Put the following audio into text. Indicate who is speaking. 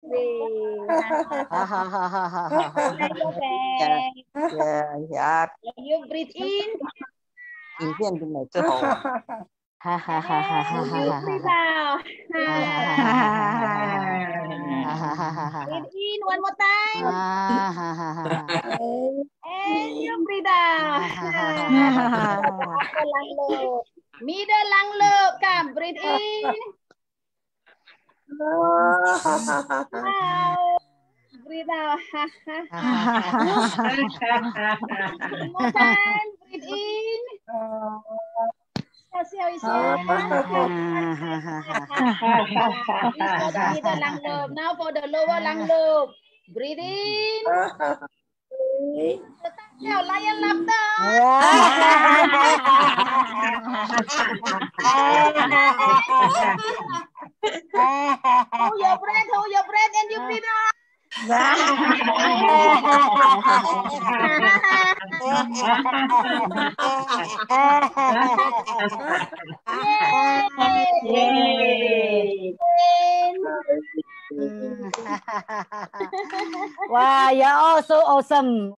Speaker 1: Okay.
Speaker 2: Dạ.
Speaker 1: You breathe in.
Speaker 2: Nhìn viên bên này cơ hồ.
Speaker 1: And you breathe out. Breathe in one more time. And you breathe out. Upper lung lobe. Middle lung lobe. Come, breathe in. Out. Breathe out. One more time. Breathe in. Exhale. This for the middle lung lobe. Now for the lower lung lobe. Breathe in. Lion laughter. Hold your breath, and you breathe out. Yay!
Speaker 3: Wow, you're all so awesome.